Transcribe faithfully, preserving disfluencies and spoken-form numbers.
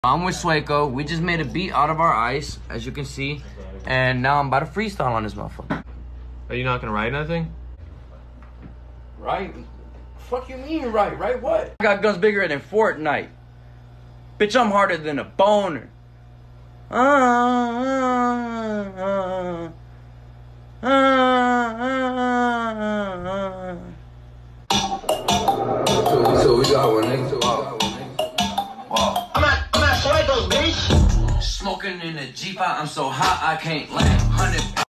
I'm with Sueco. We just made a beat out of our ice, as you can see. And now I'm about to freestyle on this motherfucker. Are you not gonna write nothing? Right? Fuck you mean right? Right what? I got guns bigger than Fortnite. Bitch, I'm harder than a boner. Uh, uh, uh, uh, uh. So we got one next to wow. Wow. I'm at, I'm at Sueco's, bitch. Smoking in the Jeep, I'm so hot I can't land. Hundred